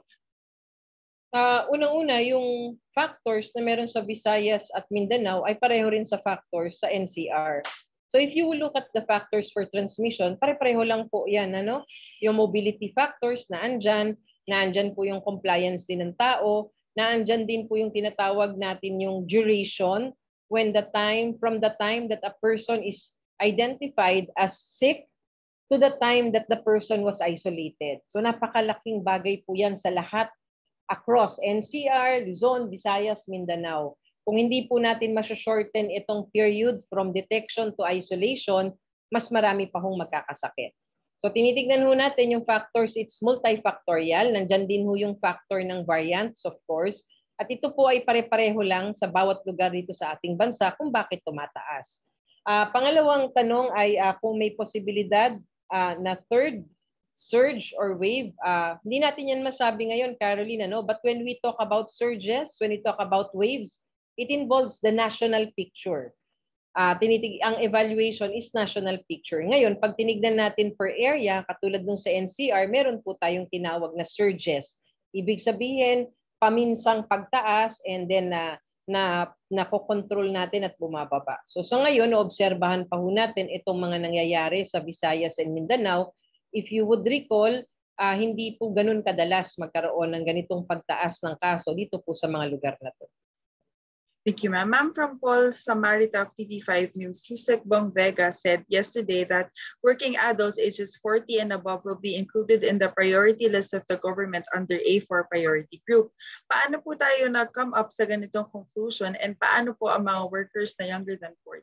Unang-una, yung factors na meron sa Visayas at Mindanao ay pareho rin sa factors sa NCR. So if you look at the factors for transmission, pare-pareho lang po yan. Yung mobility factors na andyan po yung compliance din ng tao, na andyan din po yung tinatawag natin yung duration from the time that a person is identified as sick to the time that the person was isolated. So napakalaking bagay po yan sa lahat across NCR, Luzon, Visayas, Mindanao. Kung hindi po natin shorten itong period from detection to isolation, mas marami pa hong magkakasakit. So tinitignan ho natin yung factors, it's multifactorial. Nandyan din ho yung factor ng variants, of course. At ito po ay pare-pareho lang sa bawat lugar dito sa ating bansa kung bakit tumataas. Pangalawang tanong ay kung may posibilidad na third surge or wave. Hindi natin yan masabi ngayon, Caroline, but when we talk about surges, when we talk about waves, it involves the national picture. Ang evaluation is national picture. Ngayon, pag tinignan natin per area, katulad nung sa NCR, meron po tayong tinawag na surges. Ibig sabihin, paminsang pagtaas and then na nakokontrol natin at bumababa. So sa ngayon, naobserbahan pa ho natin itong mga nangyayari sa Visayas and Mindanao. If you would recall, hindi po ganun kadalas magkaroon ng ganitong pagtaas ng kaso dito po sa mga lugar na to. Thank you, ma'am. Ma'am, from Paul Samarita of TV5 News, Yusek Bong Vega said yesterday that working adults ages 40 and above will be included in the priority list of the government under A4 priority group. Paano po tayo nag-come up sa ganitong conclusion and paano po ang mga workers na younger than 40?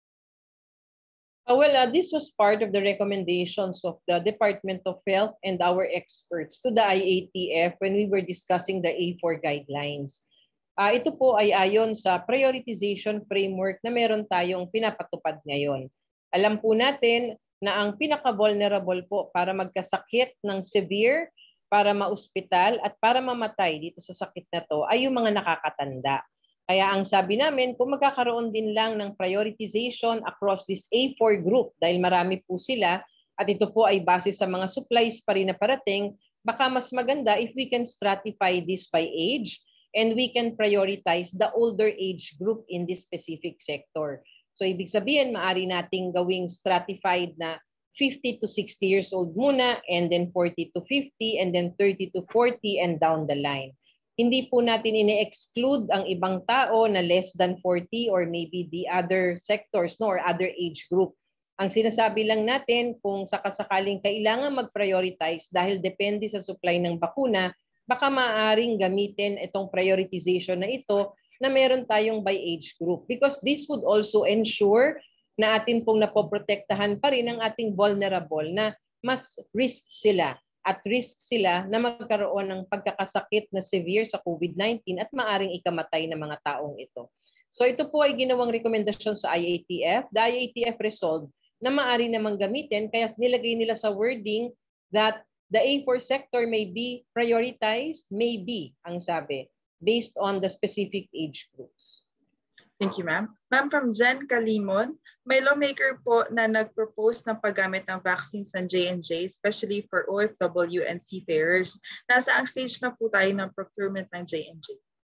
This was part of the recommendations of the Department of Health and our experts to the IATF when we were discussing the A4 guidelines. Ito po ay ayon sa prioritization framework na meron tayong pinapatupad ngayon. Alam po natin na ang pinaka-vulnerable po para magkasakit ng severe, para ma-ospital at para mamatay dito sa sakit na to ay yung mga nakakatanda. Kaya ang sabi namin, kung magkakaroon din lang ng prioritization across this A4 group dahil marami po sila at ito po ay base sa mga supplies pa rin na parating, baka mas maganda if we can stratify this by age and we can prioritize the older age group in this specific sector. So ibig sabihin, maaari nating gawing stratified na 50 to 60 years old muna, and then 40 to 50, and then 30 to 40, and down the line. Hindi po natin ine-exclude ang ibang tao na less than 40 or maybe the other sectors or other age group. Ang sinasabi lang natin kung sakasakaling kailangan mag-prioritize dahil depende sa supply ng bakuna, baka maaaring gamitin itong prioritization na ito na meron tayong by age group. Because this would also ensure na atin pong napoprotektahan pa rin ang ating vulnerable na mas risk sila at risk sila na magkaroon ng pagkakasakit na severe sa COVID-19 at maaring ikamatay ng mga taong ito. So ito po ay ginawang rekomendasyon sa IATF. The IATF resolved na maaari namang gamitin kaya nilagay nila sa wording that the A4 sector may be prioritized, maybe, ang sabi, based on the specific age groups. Thank you, ma'am. Ma'am, from Jen Kalimon, may lawmaker po na nag-propose ng paggamit ng vaccines ng J&J, especially for OFW and seafarers. Nasa ang stage na po tayo ng procurement ng J&J?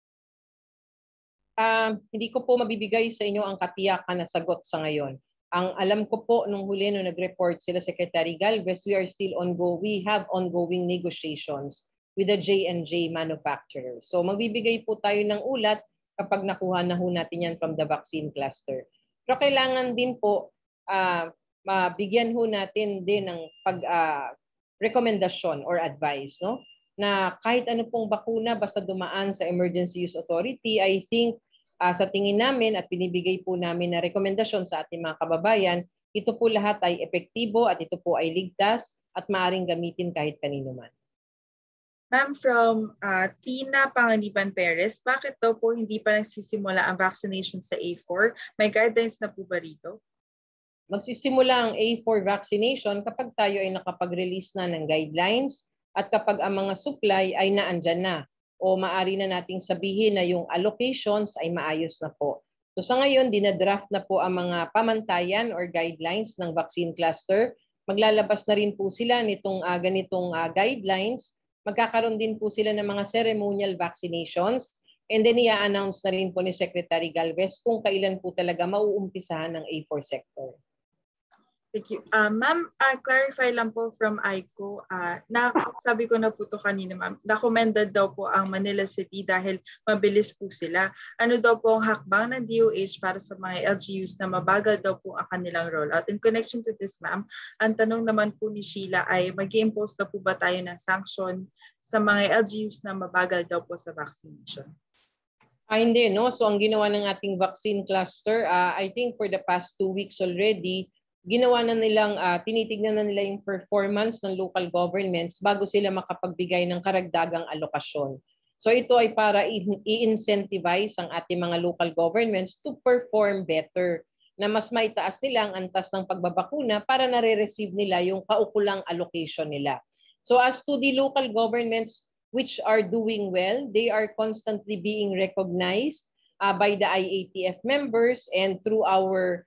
Hindi ko po mabibigay sa inyo ang katiyakan na sagot sa ngayon. Ang alam ko po nung huli nung nag-report sila Secretary Galvez, we have ongoing negotiations with the J&J manufacturer. So magbibigay po tayo ng ulat kapag nakuha na ho natin yan from the vaccine cluster. Pero kailangan din po mabigyan ho natin din ng rekomendasyon or advice, no? Na kahit ano pong bakuna basta dumaan sa Emergency Use Authority, I think sa tingin namin at binibigay po namin na rekomendasyon sa ating mga kababayan, ito po lahat ay epektibo at ito po ay ligtas at maaaring gamitin kahit kanino man. Ma'am, from Tina Panganiban Perez, bakit daw po hindi pa nagsisimula ang vaccination sa A4? May guidelines na po ba rito? Magsisimula ang A4 vaccination kapag tayo ay nakapag-release na ng guidelines at kapag ang mga supply ay naandyan na. O maaari na nating sabihin na yung allocations ay maayos na po. So sa ngayon, dinadraft na po ang mga pamantayan or guidelines ng vaccine cluster. Maglalabas na rin po sila nitong ganitong guidelines. Magkakaroon din po sila ng mga ceremonial vaccinations. And then i-announce na rin po ni Secretary Galvez kung kailan po talaga mauumpisahan ng A4 sector. Thank you. Ma'am, clarify lang po from AICO, sabi ko na po ito kanina, ma'am, recommended daw po ang Manila City dahil mabilis po sila. Ano daw po ang hakbang ng DOH para sa mga LGUs na mabagal daw po ang kanilang rollout? In connection to this, ma'am, ang tanong naman po ni Sheila ay mag-i-impose na po ba tayo ng sanction sa mga LGUs na mabagal daw po sa vaccination? Hindi, no? So ang ginawa ng ating vaccine cluster, I think for the past 2 weeks already, ginawa na nilang, tinitignan na nila yung performance ng local governments bago sila makapagbigay ng karagdagang alokasyon. So ito ay para i-incentivize ang ating mga local governments to perform better, na mas maitaas nila ang antas ng pagbabakuna para nare-receive nila yung kaukulang allocation nila. So as to the local governments which are doing well, they are constantly being recognized by the IATF members and through our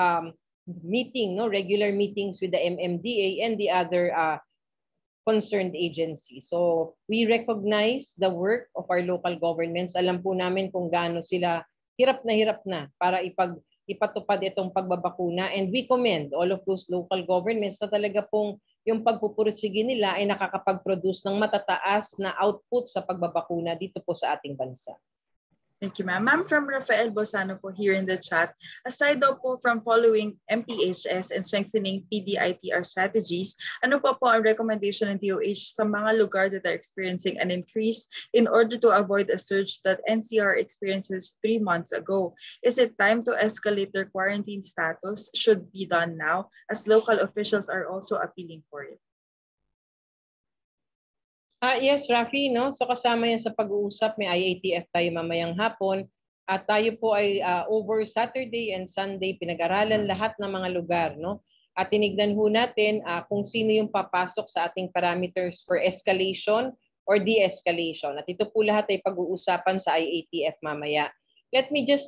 regular meetings with the MMDA and the other concerned agencies. So we recognize the work of our local governments. Alam po namin kung gaano sila hirap na para ipatupad itong pagbabakuna, and we commend all of those local governments na talaga pong yung pagpupursige nila ay nakakapag-produce ng matataas na output sa pagbabakuna dito po sa ating bansa. Thank you, ma'am. Ma'am, from Rafael Bosano po here in the chat, aside daw po from following MPHS and strengthening PDITR strategies, ano po ang recommendation ng DOH sa mga lugar that are experiencing an increase in order to avoid a surge that NCR experiences 3 months ago? Is it time to escalate their quarantine status? Should be done now, as local officials are also appealing for it. Yes, Rafi, no? So kasama yan sa pag-uusap, may IATF tayo mamayang hapon. At tayo po ay over Saturday and Sunday pinag-aralan lahat ng mga lugar, no? At tinignan ho natin kung sino yung papasok sa ating parameters for escalation or de-escalation. At ito po lahat ay pag-uusapan sa IATF mamaya. Let me just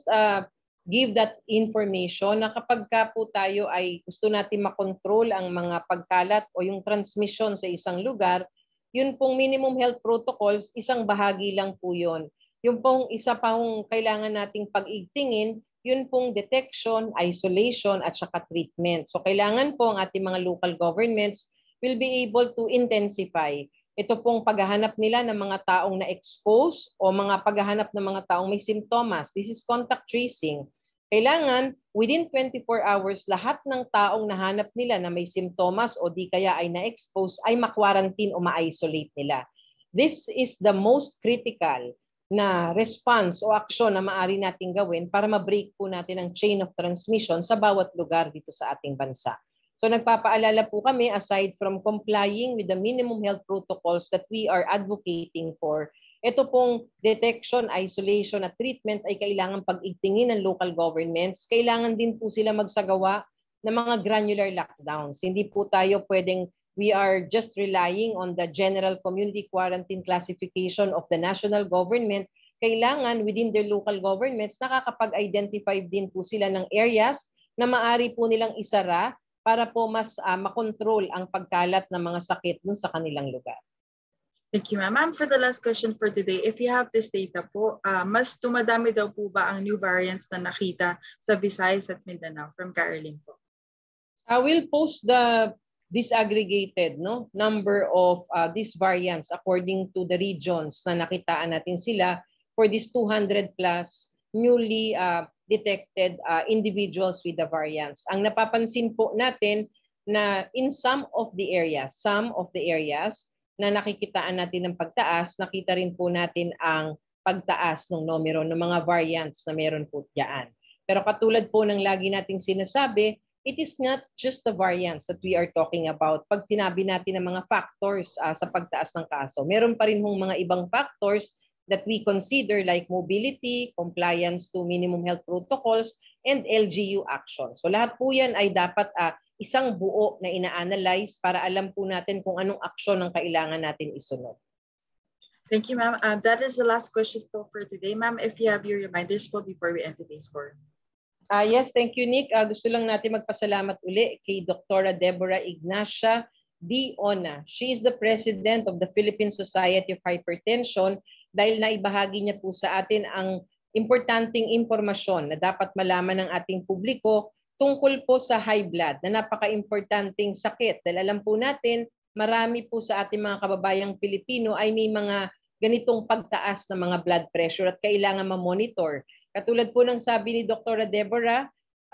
give that information na kapag ka po tayo ay gusto natin makontrol ang mga pagkalat o yung transmission sa isang lugar, yun pong minimum health protocols, isang bahagi lang po yun. Yung pong isa pa hong kailangan nating pag-igtingin, yun pong detection, isolation, at saka treatment. So kailangan po ang ating mga local governments will be able to intensify. Ito pong paghahanap nila ng mga taong na-expose o mga paghahanap ng mga taong may simptomas. This is contact tracing. Kailangan, within 24 hours, lahat ng taong nahanap nila na may simptomas o di kaya ay na-expose ay ma-quarantine o ma-isolate nila. This is the most critical na response o aksyon na maaari nating gawin para ma-break po natin ang chain of transmission sa bawat lugar dito sa ating bansa. So nagpapaalala po kami, aside from complying with the minimum health protocols that we are advocating for, ito pong detection, isolation at treatment ay kailangan pag-igtingin ng local governments. Kailangan din po sila magsagawa ng mga granular lockdowns. Hindi po tayo pwedeng, we are just relying on the general community quarantine classification of the national government. Kailangan within their local governments, nakakapag-identify din po sila ng areas na maaari po nilang isara para po mas makontrol ang pagkalat ng mga sakit dun sa kanilang lugar. Thank you, ma'am. Ma'am, for the last question for today, if you have this data po, mas tumadami daw po ba ang new variants na nakita sa Visayas at Mindanao? From Caroline po. I will post the disaggregated number of these variants according to the regions na nakitaan natin sila for these 200 plus newly detected individuals with the variants. Ang napapansin po natin na in some of the areas na nakikitaan natin ng pagtaas, nakita rin po natin ang pagtaas ng numero ng mga variants na meron po diyan. Pero katulad po ng lagi nating sinasabi, it is not just the variants that we are talking about. Pag tinabi natin ang mga factors sa pagtaas ng kaso, meron pa rin hong mga ibang factors that we consider like mobility, compliance to minimum health protocols, and LGU action. So lahat po yan ay dapat isang buo na ina-analyze para alam po natin kung anong aksyon ang kailangan natin isunod. Thank you, ma'am. That is the last question po for today. Ma'am, if you have your reminders po before we end today's forum. Yes, thank you, Nick. Gusto lang natin magpasalamat uli kay Dr. Deborah Ignacia D. Ona. She is the President of the Philippine Society of Hypertension dahil naibahagi niya po sa atin ang importanteng impormasyon na dapat malaman ng ating publiko tungkol po sa high blood na napaka-importanting sakit. Dahil alam po natin, marami po sa ating mga kababayang Pilipino ay may mga ganitong pagtaas ng mga blood pressure at kailangan ma-monitor. Katulad po ng sabi ni Dr. Deborah,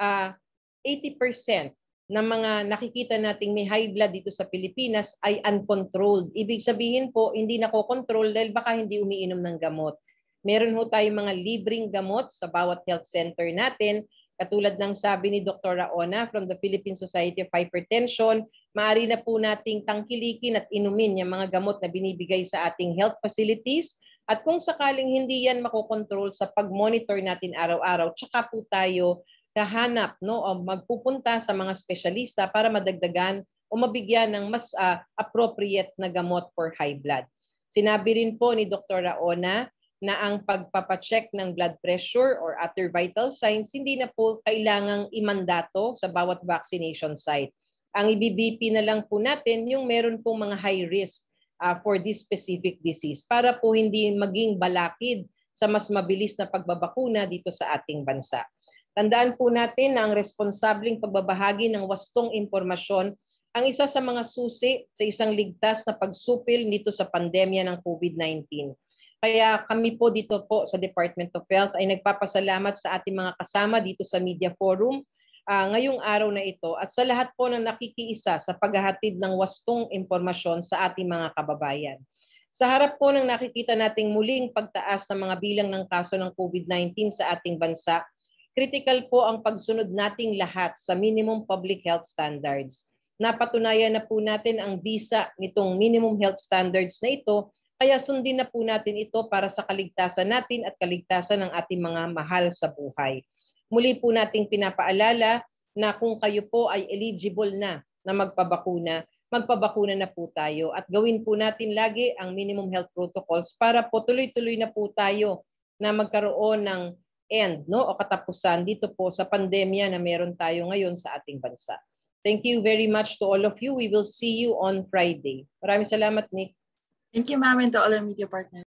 80% ng mga nakikita nating may high blood dito sa Pilipinas ay uncontrolled. Ibig sabihin po, hindi nakokontrol dahil baka hindi umiinom ng gamot. Meron ho tayong mga libreng gamot sa bawat health center natin. Katulad ng sabi ni Dr. Ona from the Philippine Society of Hypertension, maaari na po nating tangkilikin at inumin yung mga gamot na binibigay sa ating health facilities. At kung sakaling hindi yan makokontrol sa pag-monitor natin araw-araw, tsaka po tayo hahanap o magpupunta sa mga espesyalista para madagdagan o mabigyan ng mas appropriate na gamot for high blood. Sinabi rin po ni Dr. Ona na ang pagpapacheck ng blood pressure or other vital signs, hindi na po kailangang imandato sa bawat vaccination site. Ang i-BP na lang po natin yung meron pong mga high risk for this specific disease para po hindi maging balakid sa mas mabilis na pagbabakuna dito sa ating bansa. Tandaan po natin na ang responsableng pagbabahagi ng wastong impormasyon ang isa sa mga susi sa isang ligtas na pagsupil nito sa pandemya ng COVID-19. Kaya kami po dito po sa Department of Health ay nagpapasalamat sa ating mga kasama dito sa Media Forum ngayong araw na ito at sa lahat po na nakikiisa sa paghahatid ng wastong impormasyon sa ating mga kababayan. Sa harap po ng nakikita nating muling pagtaas ng mga bilang ng kaso ng COVID-19 sa ating bansa, critical po ang pagsunod nating lahat sa minimum public health standards. Napatunayan na po natin ang bisa nitong minimum health standards na ito, kaya sundin na po natin ito para sa kaligtasan natin at kaligtasan ng ating mga mahal sa buhay. Muli po nating pinapaalala na kung kayo po ay eligible na magpabakuna na po tayo at gawin po natin lagi ang minimum health protocols para po tuloy-tuloy na po tayo na magkaroon ng end o katapusan dito po sa pandemya na meron tayo ngayon sa ating bansa. Thank you very much to all of you. We will see you on Friday. Maraming salamat, Nick. Thank you, ma'am, and to all our media partners.